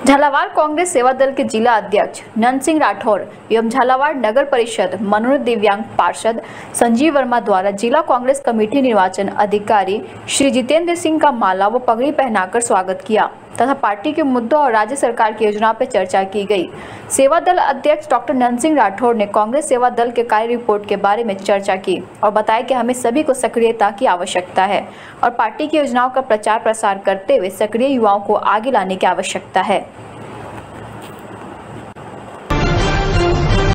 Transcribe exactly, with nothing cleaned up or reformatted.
झालावाड़ कांग्रेस सेवा दल के जिला अध्यक्ष नंद सिंह राठौर एवं झालावाड़ नगर परिषद मनोनीत दिव्यांग पार्षद संजीव वर्मा द्वारा जिला कांग्रेस कमेटी निर्वाचन अधिकारी श्री जितेंद्र सिंह का माला व पगड़ी पहनाकर स्वागत किया तथा पार्टी के मुद्दों और राज्य सरकार की योजनाओं पर चर्चा की गई। सेवा दल अध्यक्ष डॉक्टर नंद सिंह राठौर ने कांग्रेस सेवा दल के कार्य रिपोर्ट के बारे में चर्चा की और बताया कि हमें सभी को सक्रियता की आवश्यकता है और पार्टी की योजनाओं का प्रचार प्रसार करते हुए सक्रिय युवाओं को आगे लाने की आवश्यकता है।